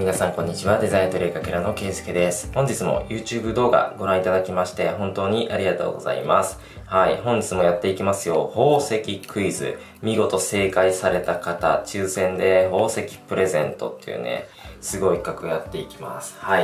皆さんこんにちは。デザイントレイかけらのケイスケです。本日も YouTube 動画ご覧いただきまして本当にありがとうございます。はい、本日もやっていきますよ。宝石クイズ。見事正解された方、抽選で宝石プレゼントっていうね、すごい企画やっていきます。はい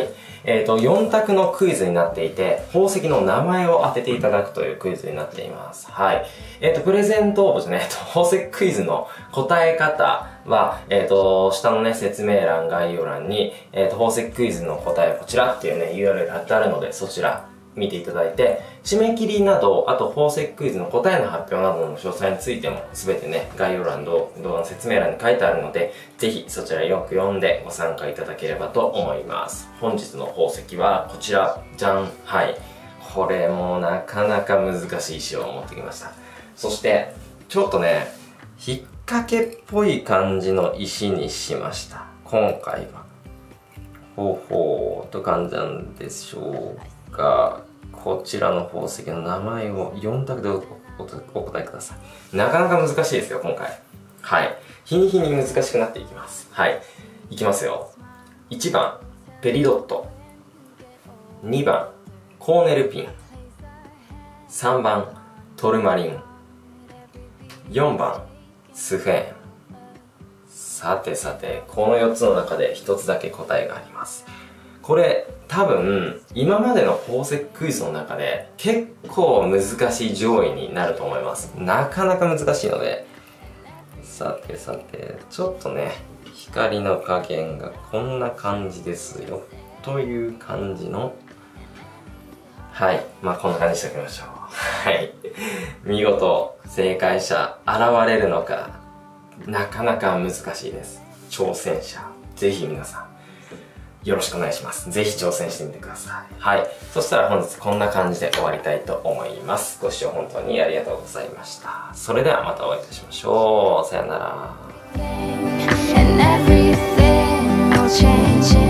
。4択のクイズになっていて、宝石の名前を当てていただくというクイズになっています。はい。プレゼント応募ですね。宝石クイズの答え方は、下のね、説明欄、概要欄に、宝石クイズの答えはこちらっていうね、URL 貼ってあるので、そちら見ていただいて、締め切りなど、あと宝石クイズの答えの発表などの詳細についても、すべてね、概要欄動画の説明欄に書いてあるので、ぜひそちらよく読んでご参加いただければと思います。本日の宝石はこちら、じゃん。はい。これもなかなか難しい石を持ってきました。そして、ちょっとね、引っ掛けっぽい感じの石にしました。今回は。ほうほうと感じなんでしょうが、こちらの宝石の名前を4択でお答えください。なかなか難しいですよ、今回。はい。日に日に難しくなっていきます。はい。いきますよ。1番、ペリドット。2番、コーネルピン。3番、トルマリン。4番、スフェーン。さてさて、この4つの中で1つだけ答えがあります。これ、多分、今までの宝石クイズの中で結構難しい上位になると思います。なかなか難しいので。さてさて、ちょっとね、光の加減がこんな感じですよ。という感じの、はい。まあ、こんな感じにしておきましょう。はい。見事、正解者、現れるのか、なかなか難しいです。挑戦者、ぜひ皆さん、よろしくお願いします。ぜひ挑戦してみてください。はい。そしたら本日こんな感じで終わりたいと思います。ご視聴本当にありがとうございました。それではまたお会いいたしましょう。さよなら。